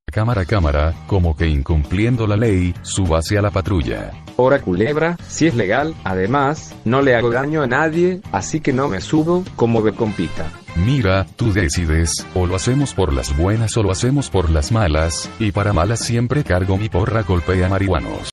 Cámara, como que incumpliendo la ley, súbase a la patrulla. Hora culebra, si es legal, además, no le hago daño a nadie, así que no me subo, como ve compita. Mira, tú decides, o lo hacemos por las buenas o lo hacemos por las malas, y para malas siempre cargo mi porra golpea marihuanos.